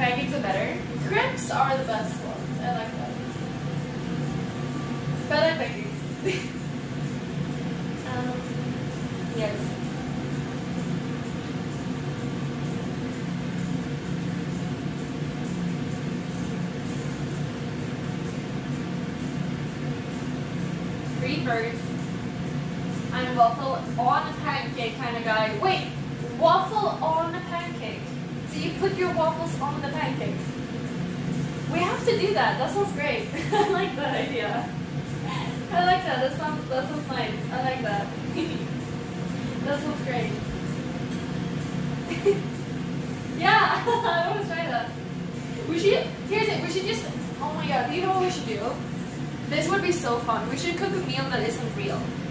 Pancakes are better. Crepes are the best ones. I like that. But I like pancakes. Yes. Read first. I'm a waffle on a pancake kind of guy. Wait, waffle on a pancake. So you put your waffles on the pancake. We have to do that. That sounds great. I like that idea. I like that. That sounds nice. I like that. That sounds great. Yeah, I want to try that. We should. Here's it. We should just. Oh my god. Do you know what we should do? This would be so fun. We should cook a meal that isn't real.